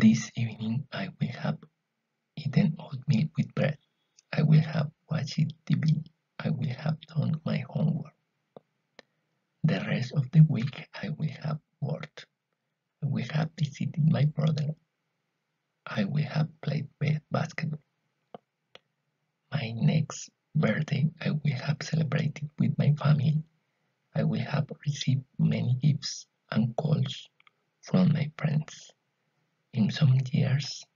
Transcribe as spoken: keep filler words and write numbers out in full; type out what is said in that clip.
This evening I will have eaten oatmeal with bread. I will have watched T V. I will have done my homework. The rest of the week I will have worked. I will have visited my brother. I will have played basketball. My next birthday I will have celebrated with my family. I will have received many gifts and calls from my friends. In some years